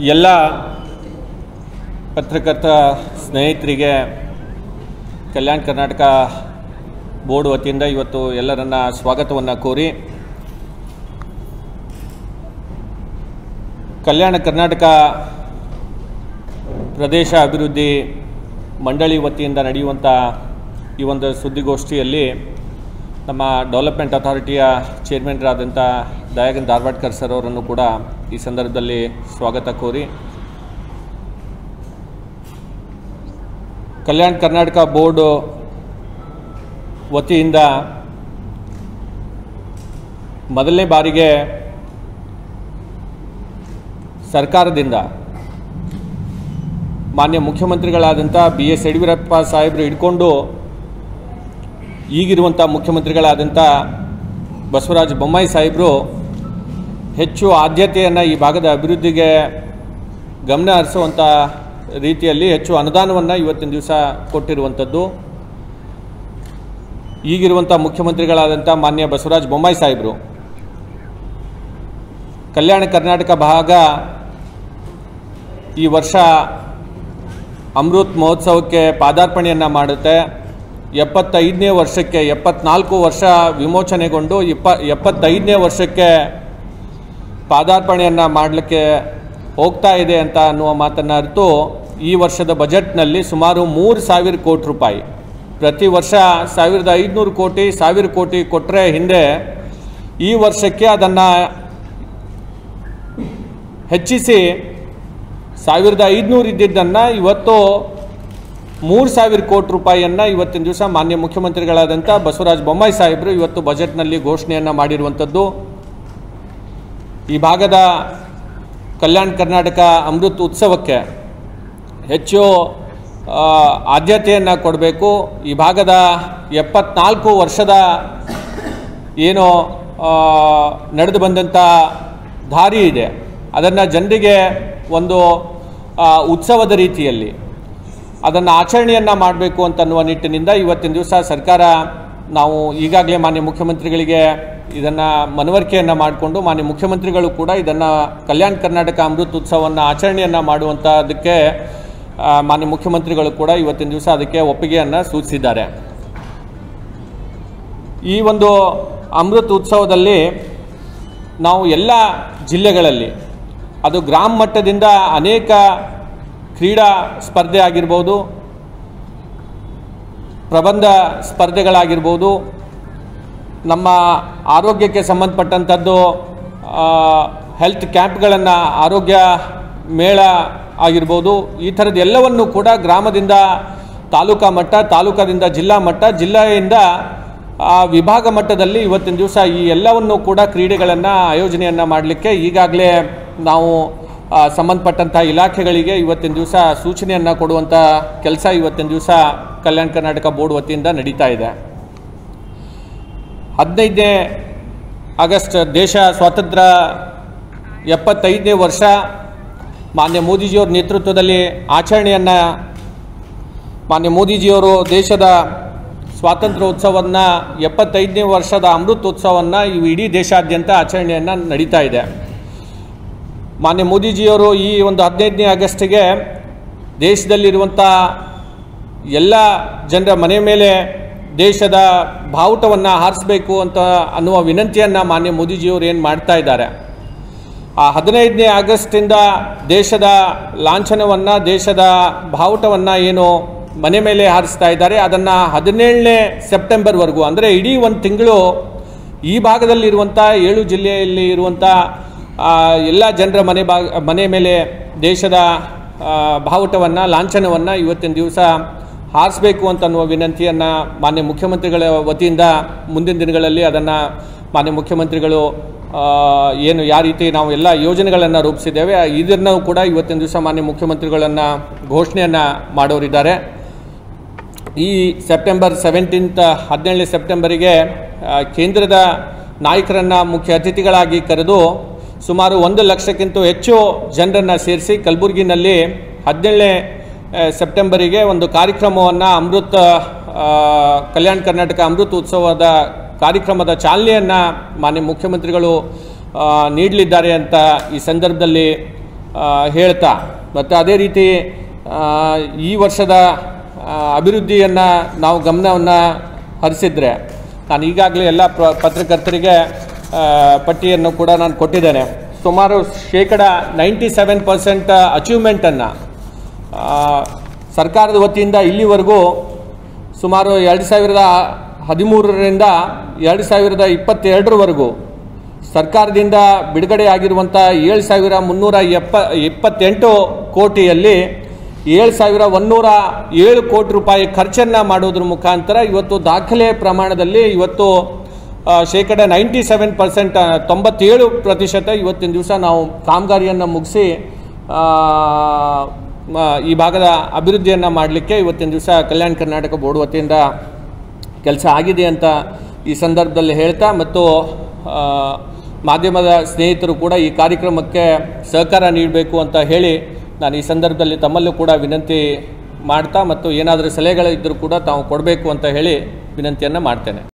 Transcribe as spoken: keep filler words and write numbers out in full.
ಎಲ್ಲ ಪತ್ರಕರ್ತ ಸ್ನೇಹಿತರಿಗೆ ಕಲ್ಯಾಣ ಕರ್ನಾಟಕ ಬೋರ್ಡ್ ವತಿಯಿಂದ ಇವತ್ತು ಎಲ್ಲರನ್ನ ಸ್ವಾಗತವನ್ನು ಕೋರಿ ಕಲ್ಯಾಣ ಕರ್ನಾಟಕ ಪ್ರದೇಶ ಅಭಿವೃದ್ಧಿ ಮಂಡಳಿ ವತಿಯಿಂದ ನಡೆಯುವಂಥ ಈ ಒಂದು ಸುದ್ದಿಗೋಷ್ಠಿಯಲ್ಲಿ ನಮ್ಮ ಡೆವಲಪ್ಮೆಂಟ್ ಅಥಾರಿಟಿಯ ಚೇರ್ಮನ್ರಾದಂಥ ದಯಾನಂದ ಧಾರವಾಡ್ಕರ್ ಸರ್ ಅವರನ್ನು ಕೂಡ ಈ ಸಂದರ್ಭದಲ್ಲಿ ಸ್ವಾಗತ ಕೋರಿ ಕಲ್ಯಾಣ ಕರ್ನಾಟಕ ಬೋರ್ಡ್ ವತಿಯಿಂದ ಮೊದಲನೇ ಬಾರಿಗೆ ಸರ್ಕಾರದಿಂದ ಮಾನ್ಯ ಮುಖ್ಯಮಂತ್ರಿಗಳಾದಂಥ ಬಿ ಎಸ್ ಯಡಿಯೂರಪ್ಪ ಸಾಹೇಬರು ಹಿಡ್ಕೊಂಡು ಈಗಿರುವಂಥ ಮುಖ್ಯಮಂತ್ರಿಗಳಾದಂಥ ಬಸವರಾಜ ಬೊಮ್ಮಾಯಿ ಸಾಹೇಬರು ಹೆಚ್ಚು ಆದ್ಯತೆಯನ್ನು ಈ ಭಾಗದ ಅಭಿವೃದ್ಧಿಗೆ ಗಮನ ಹರಿಸುವಂಥ ರೀತಿಯಲ್ಲಿ ಹೆಚ್ಚು ಅನುದಾನವನ್ನು ಇವತ್ತಿನ ದಿವಸ ಕೊಟ್ಟಿರುವಂಥದ್ದು. ಈಗಿರುವಂಥ ಮುಖ್ಯಮಂತ್ರಿಗಳಾದಂಥ ಮಾನ್ಯ ಬಸವರಾಜ ಬೊಮ್ಮಾಯಿ ಸಾಹೇಬರು ಕಲ್ಯಾಣ ಕರ್ನಾಟಕ ಭಾಗ ಈ ವರ್ಷ ಅಮೃತ್ ಮಹೋತ್ಸವಕ್ಕೆ ಪಾದಾರ್ಪಣೆಯನ್ನು ಮಾಡುತ್ತೆ. ಎಪ್ಪತ್ತೈದನೇ ವರ್ಷಕ್ಕೆ ಎಪ್ಪತ್ನಾಲ್ಕು ವರ್ಷ ವಿಮೋಚನೆಗೊಂಡು ಇಪ್ಪ ಎಪ್ಪತ್ತೈದನೇ ವರ್ಷಕ್ಕೆ ಪಾದಾರ್ಪಣೆಯನ್ನು ಮಾಡಲಿಕ್ಕೆ ಹೋಗ್ತಾ ಇದೆ ಅಂತ ಅನ್ನುವ ಮಾತನ್ನು ಅರಿತು ಈ ವರ್ಷದ ಬಜೆಟ್ನಲ್ಲಿ ಸುಮಾರು ಮೂರು ಸಾವಿರ ಕೋಟಿ ರೂಪಾಯಿ, ಪ್ರತಿ ವರ್ಷ ಸಾವಿರದ ಐದುನೂರು ಕೋಟಿ ಸಾವಿರ ಕೋಟಿ ಕೊಟ್ಟರೆ ಹಿಂದೆ ಈ ವರ್ಷಕ್ಕೆ ಅದನ್ನು ಹೆಚ್ಚಿಸಿ ಸಾವಿರದ ಐದುನೂರು ಇದ್ದಿದ್ದನ್ನು ಇವತ್ತು ಮೂರು ಸಾವಿರ ಕೋಟಿ ರೂಪಾಯಿಯನ್ನು ಇವತ್ತಿನ ದಿವಸ ಮಾನ್ಯ ಮುಖ್ಯಮಂತ್ರಿಗಳಾದಂಥ ಬಸವರಾಜ ಬೊಮ್ಮಾಯಿ ಸಾಹೇಬರು ಇವತ್ತು ಬಜೆಟ್ನಲ್ಲಿ ಘೋಷಣೆಯನ್ನು ಮಾಡಿರುವಂಥದ್ದು. ಈ ಭಾಗದ ಕಲ್ಯಾಣ ಕರ್ನಾಟಕ ಅಮೃತ್ ಉತ್ಸವಕ್ಕೆ ಹೆಚ್ಚು ಆದ್ಯತೆಯನ್ನು ಕೊಡಬೇಕು. ಈ ಭಾಗದ ಎಪ್ಪತ್ನಾಲ್ಕು ವರ್ಷದ ಏನು ನಡೆದು ಬಂದಂಥ ದಾರಿ ಇದೆ ಅದನ್ನು ಜನರಿಗೆ ಒಂದು ಉತ್ಸವದ ರೀತಿಯಲ್ಲಿ ಅದನ್ನು ಆಚರಣೆಯನ್ನು ಮಾಡಬೇಕು ಅಂತನ್ನುವ ನಿಟ್ಟಿನಿಂದ ಇವತ್ತಿನ ದಿವಸ ಸರ್ಕಾರ ನಾವು ಈಗಾಗಲೇ ಮಾನ್ಯ ಮುಖ್ಯಮಂತ್ರಿಗಳಿಗೆ ಇದನ್ನು ಮನವರಿಕೆಯನ್ನು ಮಾಡಿಕೊಂಡು ಮಾನ್ಯ ಮುಖ್ಯಮಂತ್ರಿಗಳು ಕೂಡ ಇದನ್ನು ಕಲ್ಯಾಣ ಕರ್ನಾಟಕ ಅಮೃತ್ ಉತ್ಸವವನ್ನು ಆಚರಣೆಯನ್ನು ಮಾಡುವಂಥದ್ದಕ್ಕೆ ಮಾನ್ಯ ಮುಖ್ಯಮಂತ್ರಿಗಳು ಕೂಡ ಇವತ್ತಿನ ದಿವಸ ಅದಕ್ಕೆ ಒಪ್ಪಿಗೆಯನ್ನು ಸೂಚಿಸಿದ್ದಾರೆ. ಈ ಒಂದು ಅಮೃತ್ ಉತ್ಸವದಲ್ಲಿ ನಾವು ಎಲ್ಲ ಜಿಲ್ಲೆಗಳಲ್ಲಿ ಅದು ಗ್ರಾಮ ಮಟ್ಟದಿಂದ ಅನೇಕ ಕ್ರೀಡಾ ಸ್ಪರ್ಧೆ ಆಗಿರ್ಬೋದು, ಪ್ರಬಂಧ ಸ್ಪರ್ಧೆಗಳಾಗಿರ್ಬೋದು, ನಮ್ಮ ಆರೋಗ್ಯಕ್ಕೆ ಸಂಬಂಧಪಟ್ಟಂಥದ್ದು ಹೆಲ್ತ್ ಕ್ಯಾಂಪ್ಗಳನ್ನು, ಆರೋಗ್ಯ ಮೇಳ ಆಗಿರ್ಬೋದು, ಈ ಥರದ್ದು ಎಲ್ಲವನ್ನೂ ಕೂಡ ಗ್ರಾಮದಿಂದ ತಾಲೂಕಾ ಮಟ್ಟ, ತಾಲೂಕಾದಿಂದ ಜಿಲ್ಲಾ ಮಟ್ಟ, ಜಿಲ್ಲೆಯಿಂದ ವಿಭಾಗ ಮಟ್ಟದಲ್ಲಿ ಇವತ್ತಿನ ದಿವಸ ಈ ಎಲ್ಲವನ್ನೂ ಕೂಡ ಕ್ರೀಡೆಗಳನ್ನು ಆಯೋಜನೆಯನ್ನು ಮಾಡಲಿಕ್ಕೆ ಈಗಾಗಲೇ ನಾವು ಸಂಬಂಧಪಟ್ಟಂಥ ಇಲಾಖೆಗಳಿಗೆ ಇವತ್ತಿನ ದಿವಸ ಸೂಚನೆಯನ್ನು ಕೊಡುವಂಥ ಕೆಲಸ ಇವತ್ತಿನ ದಿವಸ ಕಲ್ಯಾಣ ಕರ್ನಾಟಕ ಬೋರ್ಡ್ ವತಿಯಿಂದ ನಡೀತಾ ಇದೆ. ಹದಿನೈದನೇ ಆಗಸ್ಟ್ ದೇಶ ಸ್ವಾತಂತ್ರ್ಯ ಎಪ್ಪತ್ತೈದನೇ ವರ್ಷ ಮಾನ್ಯ ಮೋದಿಜಿಯವರ ನೇತೃತ್ವದಲ್ಲಿ ಆಚರಣೆಯನ್ನು ಮಾನ್ಯ ಮೋದಿಜಿಯವರು ದೇಶದ ಸ್ವಾತಂತ್ರ್ಯೋತ್ಸವವನ್ನು ಎಪ್ಪತ್ತೈದನೇ ವರ್ಷದ ಅಮೃತೋತ್ಸವವನ್ನು ಇಡೀ ದೇಶಾದ್ಯಂತ ಆಚರಣೆಯನ್ನು ನಡೀತಾ ಇದೆ. ಮಾನ್ಯ ಮೋದಿಜಿಯವರು ಈ ಒಂದು ಹದಿನೈದನೇ ಆಗಸ್ಟಿಗೆ ದೇಶದಲ್ಲಿರುವಂಥ ಎಲ್ಲ ಜನರ ಮನೆ ಮೇಲೆ ದೇಶದ ಬಾವುಟವನ್ನು ಹಾರಿಸಬೇಕು ಅಂತ ಅನ್ನುವ ವಿನಂತಿಯನ್ನು ಮಾನ್ಯ ಮೋದಿಜಿಯವರು ಏನು ಮಾಡ್ತಾ ಇದ್ದಾರೆ. ಆ ಹದಿನೈದನೇ ಆಗಸ್ಟಿಂದ ದೇಶದ ಲಾಂಛನವನ್ನು, ದೇಶದ ಬಾವುಟವನ್ನು ಏನು ಮನೆ ಮೇಲೆ ಹಾರಿಸ್ತಾ ಇದ್ದಾರೆ ಅದನ್ನು ಹದಿನೇಳನೇ ಸೆಪ್ಟೆಂಬರ್ವರೆಗೂ ಅಂದರೆ ಇಡೀ ಒಂದು ತಿಂಗಳು ಈ ಭಾಗದಲ್ಲಿರುವಂಥ ಏಳು ಜಿಲ್ಲೆಯಲ್ಲಿ ಇರುವಂಥ ಎಲ್ಲ ಜನರ ಮನೆ ಬಾ ಮನೆ ಮೇಲೆ ದೇಶದ ಬಾವುಟವನ್ನು, ಲಾಂಛನವನ್ನು ಇವತ್ತಿನ ದಿವಸ ಹಾರಿಸಬೇಕು ಅಂತನ್ನುವ ವಿನಂತಿಯನ್ನು ಮಾನ್ಯ ಮುಖ್ಯಮಂತ್ರಿಗಳ ವತಿಯಿಂದ ಮುಂದಿನ ದಿನಗಳಲ್ಲಿ ಅದನ್ನು ಮಾನ್ಯ ಮುಖ್ಯಮಂತ್ರಿಗಳು ಏನು ಯಾವ ರೀತಿ ನಾವು ಎಲ್ಲ ಯೋಜನೆಗಳನ್ನು ರೂಪಿಸಿದ್ದೇವೆ ಇದನ್ನು ಕೂಡ ಇವತ್ತಿನ ದಿವಸ ಮಾನ್ಯ ಮುಖ್ಯಮಂತ್ರಿಗಳನ್ನು ಘೋಷಣೆಯನ್ನು ಮಾಡೋರಿದ್ದಾರೆ. ಈ ಸೆಪ್ಟೆಂಬರ್ ಸೆವೆಂಟೀನ್ತ್ ಹದಿನೇಳನೇ ಸೆಪ್ಟೆಂಬರಿಗೆ ಕೇಂದ್ರದ ನಾಯಕರನ್ನು ಮುಖ್ಯ ಅತಿಥಿಗಳಾಗಿ ಕರೆದು ಸುಮಾರು ಒಂದು ಲಕ್ಷಕ್ಕಿಂತ ಹೆಚ್ಚು ಜನರನ್ನು ಸೇರಿಸಿ ಕಲಬುರಗಿನಲ್ಲಿ ಹದಿನೇಳನೇ ಸೆಪ್ಟೆಂಬರಿಗೆ ಒಂದು ಕಾರ್ಯಕ್ರಮವನ್ನು ಅಮೃತ್ ಕಲ್ಯಾಣ ಕರ್ನಾಟಕ ಅಮೃತ್ ಉತ್ಸವದ ಕಾರ್ಯಕ್ರಮದ ಚಾಲನೆಯನ್ನು ಮಾನ್ಯ ಮುಖ್ಯಮಂತ್ರಿಗಳು ನೀಡಲಿದ್ದಾರೆ ಅಂತ ಈ ಸಂದರ್ಭದಲ್ಲಿ ಹೇಳ್ತಾ ಮತ್ತು ಅದೇ ರೀತಿ ಈ ವರ್ಷದ ಅಭಿವೃದ್ಧಿಯನ್ನು ನಾವು ಗಮನವನ್ನು ಹರಿಸಿದರೆ, ನಾನು ಈಗಾಗಲೇ ಎಲ್ಲ ಪ್ರ ಪತ್ರಕರ್ತರಿಗೆ ಪಟ್ಟಿಯನ್ನು ಕೂಡ ನಾನು ಕೊಟ್ಟಿದ್ದೇನೆ. ಸುಮಾರು ಶೇಕಡ ನೈಂಟಿ ಸೆವೆನ್ ಪರ್ಸೆಂಟ್ ಅಚೀವ್ಮೆಂಟನ್ನು ಸರ್ಕಾರದ ವತಿಯಿಂದ ಇಲ್ಲಿವರೆಗೂ ಸುಮಾರು ಎರಡು ಸಾವಿರದ ಹದಿಮೂರರಿಂದ ಎರಡು ಸಾವಿರದ ಇಪ್ಪತ್ತೆರಡರವರೆಗೂ ಸರ್ಕಾರದಿಂದ ಬಿಡುಗಡೆ ಆಗಿರುವಂಥ ಏಳು ಸಾವಿರ ಮುನ್ನೂರ ಎಪ್ಪ ಇಪ್ಪತ್ತೆಂಟು ಕೋಟಿಯಲ್ಲಿ ಏಳು ಸಾವಿರ ಒಂದೂರ ಏಳು ಕೋಟಿ ರೂಪಾಯಿ ಖರ್ಚನ್ನು ಮಾಡೋದ್ರ ಮುಖಾಂತರ ಇವತ್ತು ದಾಖಲೆ ಪ್ರಮಾಣದಲ್ಲಿ ಇವತ್ತು ಶೇಕಡ ನೈಂಟಿ ಸೆವೆನ್ ಪರ್ಸೆಂಟ್ ತೊಂಬತ್ತೇಳು ಪ್ರತಿಶತ ಇವತ್ತಿನ ದಿವಸ ನಾವು ಕಾಮಗಾರಿಯನ್ನು ಮುಗಿಸಿ ಈ ಭಾಗದ ಅಭಿವೃದ್ಧಿಯನ್ನು ಮಾಡಲಿಕ್ಕೆ ಇವತ್ತಿನ ದಿವಸ ಕಲ್ಯಾಣ ಕರ್ನಾಟಕ ಬೋರ್ಡ್ ವತಿಯಿಂದ ಕೆಲಸ ಆಗಿದೆ ಅಂತ ಈ ಸಂದರ್ಭದಲ್ಲಿ ಹೇಳ್ತಾ, ಮತ್ತು ಮಾಧ್ಯಮದ ಸ್ನೇಹಿತರು ಕೂಡ ಈ ಕಾರ್ಯಕ್ರಮಕ್ಕೆ ಸಹಕಾರ ನೀಡಬೇಕು ಅಂತ ಹೇಳಿ ನಾನು ಈ ಸಂದರ್ಭದಲ್ಲಿ ತಮ್ಮಲ್ಲೂ ಕೂಡ ವಿನಂತಿ ಮಾಡ್ತಾ, ಮತ್ತು ಏನಾದರೂ ಸಲಹೆಗಳಿದ್ದರೂ ಕೂಡ ತಾವು ಕೊಡಬೇಕು ಅಂತ ಹೇಳಿ ವಿನಂತಿಯನ್ನು ಮಾಡ್ತೇನೆ.